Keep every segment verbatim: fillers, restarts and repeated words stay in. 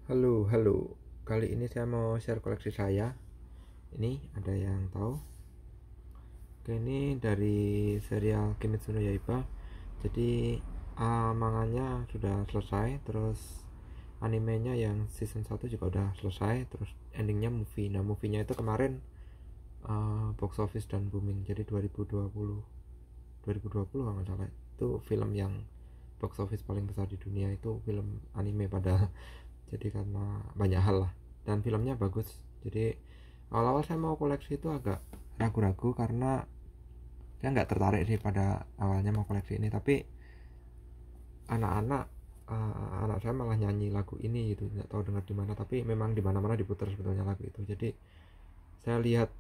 Halo, halo. Kali ini saya mau share koleksi saya. Ini ada yang tahu? Oke, ini dari serial Kimetsu no Yaiba. Jadi uh, manganya sudah selesai, terus animenya yang season satu juga udah selesai, terus endingnya movie. Nah, movie-nya itu kemarin uh, box office dan booming. Jadi dua ribu dua puluh dua ribu dua puluh kalau nggak salah. Itu film yang box office paling besar di dunia, itu film anime pada jadi karena banyak hal lah, dan filmnya bagus. Jadi awal-awal saya mau koleksi itu agak ragu-ragu karena saya nggak tertarik sih pada awalnya mau koleksi ini, tapi anak-anak uh, anak saya malah nyanyi lagu ini gitu, nggak tahu dengar di mana, tapi memang di mana-mana diputar sebetulnya lagu itu. Jadi saya lihat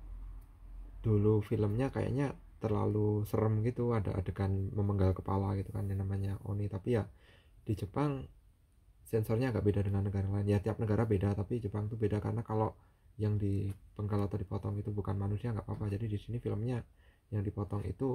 dulu filmnya kayaknya terlalu serem gitu, ada adegan memenggal kepala gitu kan, yang namanya Oni. Tapi ya di Jepang sensornya agak beda dengan negara lain, ya tiap negara beda, tapi Jepang tuh beda karena kalau yang dipenggal atau dipotong itu bukan manusia nggak apa-apa. Jadi di sini filmnya yang dipotong itu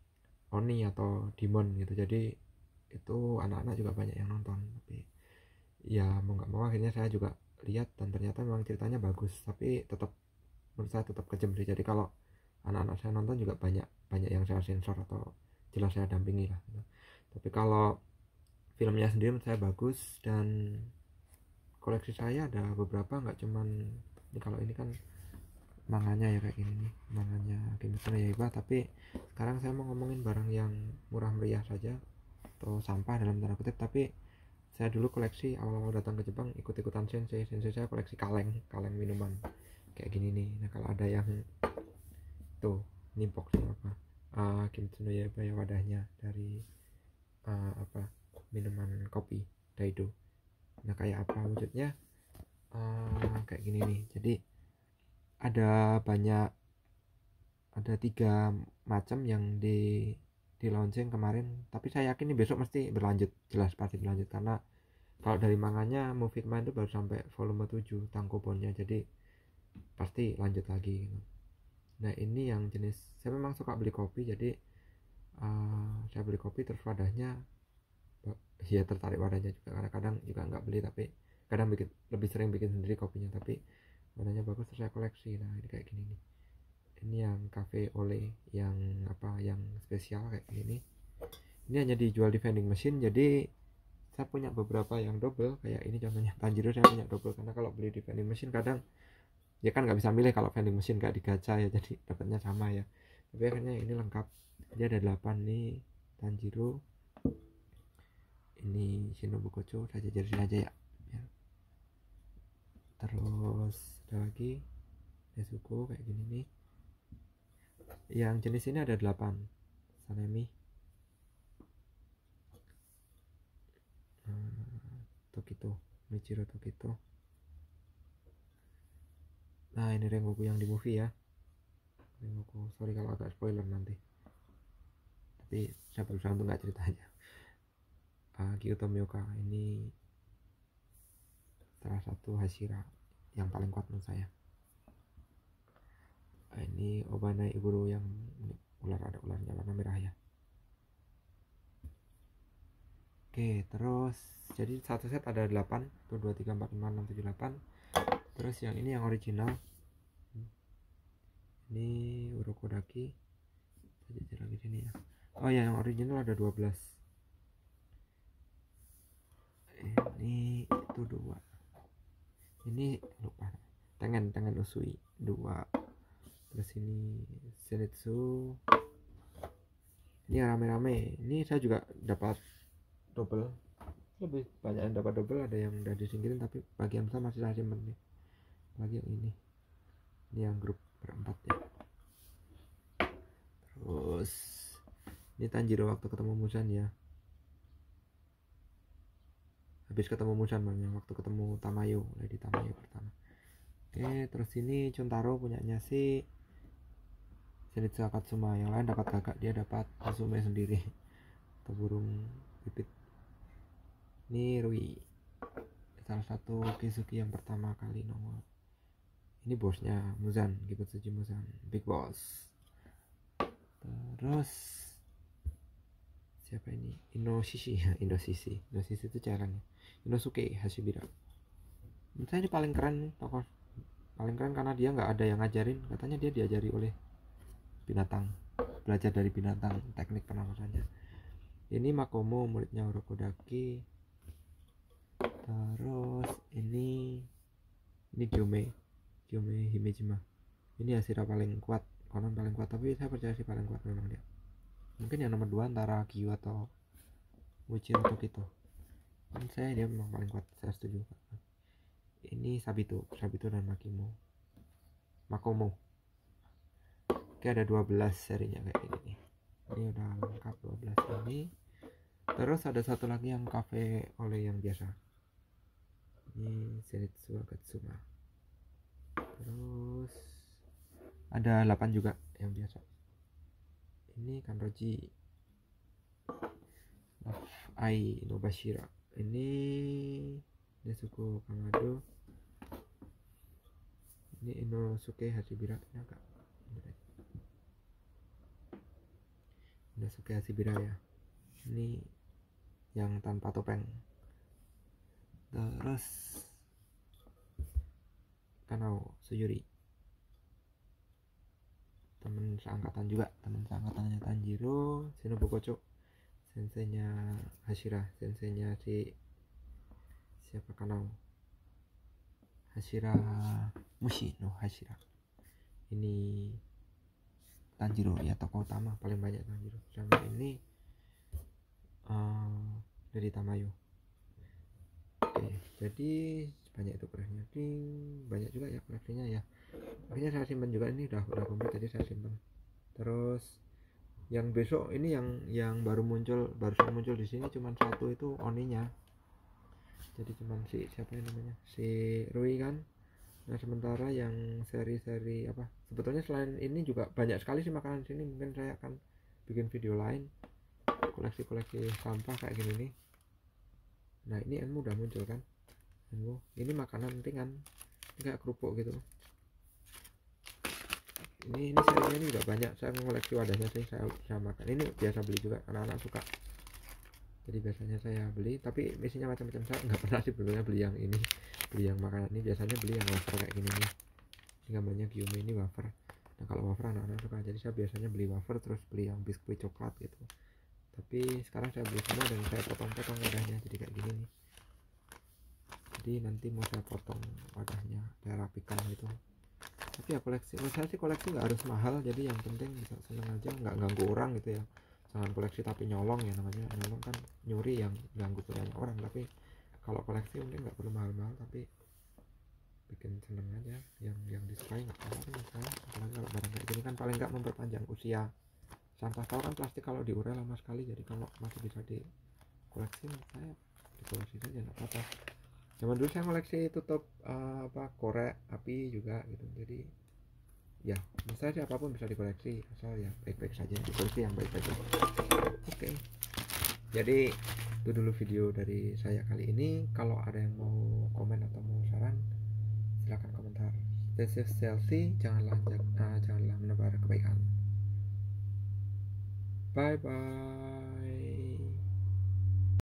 Oni atau Demon gitu. Jadi itu anak-anak juga banyak yang nonton. Tapi ya mau nggak mau akhirnya saya juga lihat, dan ternyata memang ceritanya bagus, tapi tetap menurut saya tetap kejam sih. Jadi kalau anak-anak saya nonton juga banyak banyak yang saya sensor atau jelas saya dampingi lah gitu. Tapi kalau filmnya sendiri menurut saya bagus, dan koleksi saya ada beberapa, nggak cuman ini. Kalau ini kan manganya ya kayak gini nih, manganya Kimetsu no Yaiba. Tapi sekarang saya mau ngomongin barang yang murah meriah saja atau sampah dalam tanda kutip. Tapi saya dulu koleksi, awal-awal datang ke Jepang ikut-ikutan sensei sensei saya koleksi kaleng kaleng minuman kayak gini nih. Nah, kalau ada yang tuh, ini boxnya apa, uh, Kimetsu no Yaiba ya, wadahnya dari uh, apa minuman kopi Daido. Nah, kayak apa wujudnya, uh, kayak gini nih. Jadi ada banyak, ada tiga macam yang di di launching kemarin, tapi saya yakin ini besok mesti berlanjut, jelas pasti berlanjut, karena kalau dari manganya movie kemarin itu baru sampai volume tujuh tangkobonnya, jadi pasti lanjut lagi gitu. Nah, ini yang jenis, saya memang suka beli kopi, jadi uh, saya beli kopi terus wadahnya, ya tertarik wadahnya juga, karena kadang juga nggak beli, tapi kadang bikin, lebih sering bikin sendiri kopinya, tapi wadahnya bagus terus saya koleksi. Nah, ini kayak gini nih. Ini yang cafe ole yang apa, yang spesial kayak gini. Ini hanya dijual di vending machine, jadi saya punya beberapa yang double kayak ini contohnya. Tanjiro saya punya double, karena kalau beli di vending machine kadang ya kan nggak bisa milih, kalau vending machine kayak di gacha ya, jadi dapatnya sama ya. Tapi akhirnya ini lengkap, jadi ada delapan nih Tanjiro. Ini Shinobu Kocho, saya jajarin aja ya, ya. Terus ada lagi Nezuko kayak gini nih. Yang jenis ini ada delapan. Sanemi, hmm, Tokito, Michiro Tokito. Nah, ini Rengoku yang di movie ya. Rengoku, sorry kalau agak spoiler nanti, tapi saya berusaha untuk nggak ceritanya. uh, Kyoto Myoka, ini salah satu Hashira yang paling kuat menurut saya. uh, Ini Obanai Iburu yang ular, ada ularnya warna merah ya. Oke, terus jadi satu set ada delapan, satu dua tiga empat lima enam tujuh delapan. Terus yang ini yang original, ini Urokodaki, saya lagi sini ya. Oh ya, yang original ada dua belas. Ini itu dua. Ini lupa. Tengen Tengen Usui dua. Terus ini Zenitsu. Ini rame-rame. Ini saya juga dapat double. Lebih banyak yang dapat double, ada yang udah disingkirin, tapi bagian besar masih saya simpen nih. Lagi yang ini. Ini yang grup berempat ya. Terus ini Tanjiro waktu ketemu Muzan ya. Habis ketemu Muzan bang, yang waktu ketemu Tamayo, Lady Tamayo pertama. Oke, terus ini Chuntaro punyanya si Zenitsu Akatsuma. Yang lain dapat gagak, dia dapat Azume sendiri atau burung pipit. Ini Rui, salah satu Kizuki yang pertama kali nongol. Ini bosnya Muzan, Kibutsuji Muzan, Big Boss. Terus siapa ini? Inoshishi ya, Inoshishi. Inoshishi itu caranya. Inosuke Hashibira. menurut saya ini paling keren toko, paling keren karena dia nggak ada yang ngajarin, katanya dia diajari oleh binatang, belajar dari binatang teknik penampasannya. Ini Makomo muridnya Orokodaki. Terus ini ini Gyome Gyome Himejima. Ini Hashira paling kuat, konon paling kuat, tapi saya percaya sih paling kuat memang dia. Mungkin yang nomor dua antara Gyu atau Muichiro Tokito. Dan saya dia memang paling kuat, saya setuju. Ini Sabito, Sabito dan Makimo. Makomo. Oke, ada dua belas serinya kayak gini. Ini udah lengkap dua belas ini. Terus ada satu lagi yang cafe oleh yang biasa. Ini Zenitsu Agatsuma. Terus ada delapan juga yang biasa. Ini Kanroji Love Ai Nobashira. Ini Nezuko Kamado. Ini Inosuke Hashibira. Ini agak Inosuke Hashibira ya. Ini yang tanpa topeng. Terus Kanao Suyuri, temen seangkatan juga, temen seangkatannya Tanjiro. Shinobu Kocho, senseinya Hashira, senseinya si siapa Kanao, Hashira Mushi no Hashira. Ini Tanjiro ya, tokoh utama paling banyak Tanjiro. Sama ini uh, dari Tamayo. Oke, jadi banyak itu koleksinya, banyak juga ya koleksinya ya. Akhirnya saya simpan juga, ini udah udah komplit jadi saya simpan. Terus yang besok ini yang yang baru muncul, baru muncul di sini cuman satu, itu Oninya. Jadi cuman si siapa yang namanya, si Rui kan. Nah sementara yang seri-seri apa, sebetulnya selain ini juga banyak sekali sih makanan sini. Mungkin saya akan bikin video lain koleksi-koleksi sampah kayak gini nih. Nah ini Enmu udah muncul kan, Enmu ini makanan ringan, ini kayak kerupuk gitu. Ini ini serinya ini udah banyak, saya mengoleksi wadahnya sih, saya bisa makan. Ini biasa beli juga, anak-anak suka, jadi biasanya saya beli. Tapi isinya macam-macam, saya nggak pernah sih sebetulnya beli yang ini, beli yang makanan ini. Biasanya beli yang wafer kayak gini nih, ini gambarnya Gyume, ini wafer. Nah kalau wafer anak-anak suka, jadi saya biasanya beli wafer terus beli yang biskuit coklat gitu. Tapi sekarang saya beli semua dan saya potong-potong wadahnya jadi kayak gini nih. Jadi nanti mau saya potong wadahnya, saya rapikan gitu. Tapi ya koleksi, menurut saya sih koleksi nggak harus mahal, jadi yang penting bisa seneng aja, nggak ganggu orang gitu ya. Jangan koleksi tapi nyolong ya, namanya nyolong kan nyuri yang ganggu punyanya orang. Tapi kalau koleksi mungkin nggak perlu mahal-mahal, tapi bikin seneng aja, yang yang disukai nggak apa-apa sih menurut saya. Apalagi kalau barang kayak gini kan paling nggak memperpanjang usia. Sampah tahu kan plastik kalau diurai lama sekali, jadi kalau masih bisa dikoleksi menurut saya dikoleksi saja nggak apa-apa. Zaman dulu saya koleksi tutup uh, apa korek api juga gitu. Jadi ya menurut saya apapun bisa dikoleksi asal ya baik-baik saja, dikoleksi yang baik-baik. Oke, jadi itu dulu video dari saya kali ini. Kalau ada yang mau komen atau mau saran silahkan komentar. Stay safe, healthy, janganlah uh, janganlah menebar kebaikan. Bye bye.